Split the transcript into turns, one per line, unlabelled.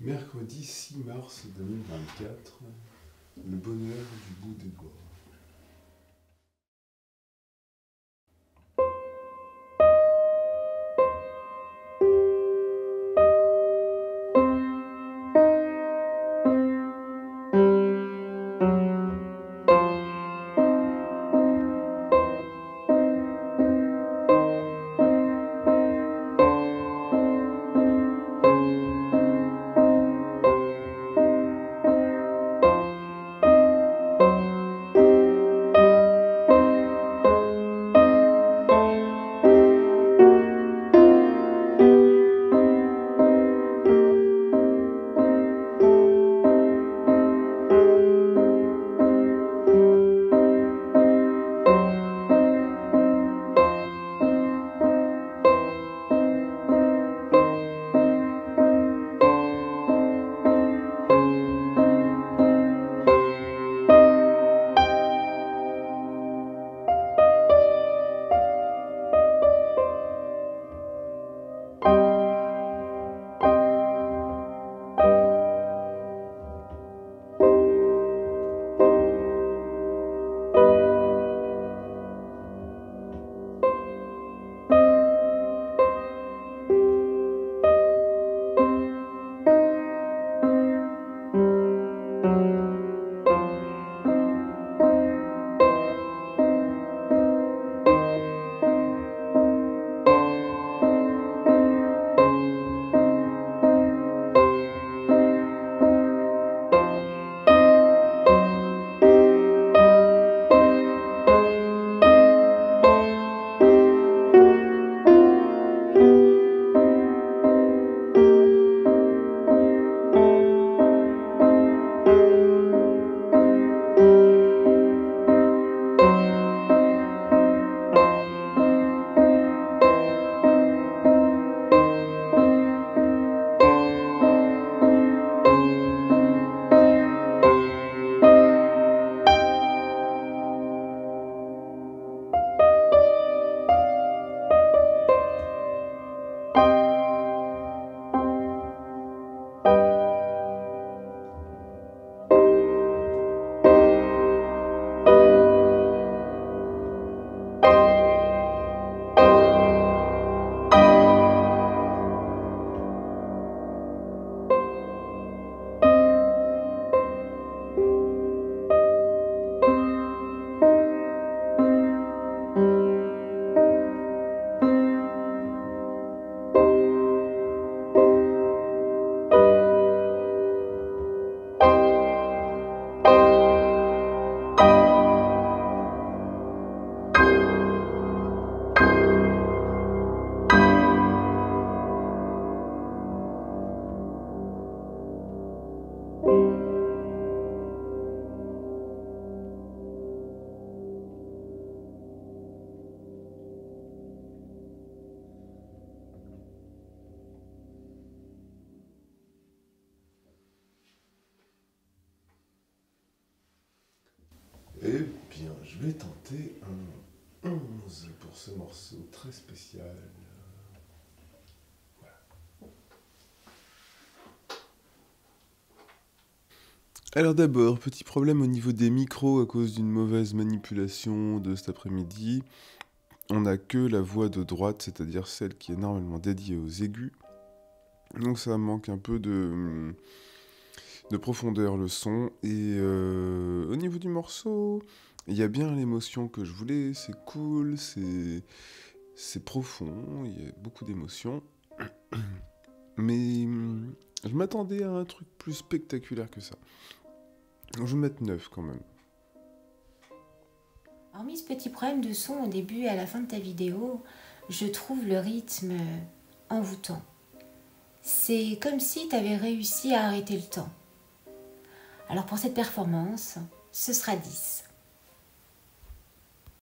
Mercredi 6 mars 2024, le bonheur du bout des doigts. Eh bien, je vais tenter un 11 pour ce morceau très spécial. Voilà. Alors d'abord, petit problème au niveau des micros à cause d'une mauvaise manipulation de cet après-midi. On n'a que la voix de droite, c'est-à-dire celle qui est normalement dédiée aux aigus. Donc ça manque un peu de profondeur le son. Et au niveau du morceau, il y a bien l'émotion que je voulais, c'est cool, c'est profond, il y a beaucoup d'émotions. Mais je m'attendais à un truc plus spectaculaire que ça. Donc je vais mettre 9 quand même.
Hormis ce petit problème de son au début et à la fin de ta vidéo, je trouve le rythme envoûtant. C'est comme si tu avais réussi à arrêter le temps. Alors pour cette performance, ce sera 10.